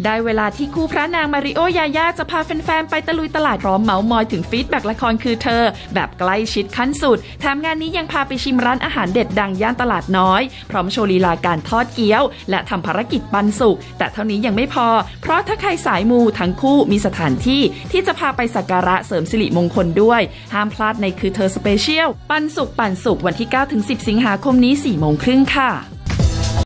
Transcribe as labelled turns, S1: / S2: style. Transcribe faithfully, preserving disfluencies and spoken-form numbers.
S1: ได้เวลาที่คู่พระนางมาริโอยาย่าจะพาแฟนๆไปตะลุยตลาดพร้อมเมาส์มอยถึงฟีดแบ็กละครคือเธอแบบใกล้ชิดขั้นสุดแถมงานนี้ยังพาไปชิมร้านอาหารเด็ดดังย่านตลาดน้อยพร้อมโชว์ลีลาการทอดเกี๊ยวและทำภารกิจปันสุกแต่เท่านี้ยังไม่พอเพราะถ้าใครสายมูทั้งคู่มีสถานที่ที่จะพาไปสักการะเสริมสิริมงคลด้วยห้ามพลาดในคือเธอสเปเชียลปันสุกปันสุกวันที่ เก้าถึงสิบ สิงหาคมนี้ สี่โมงครึ่งค่ะ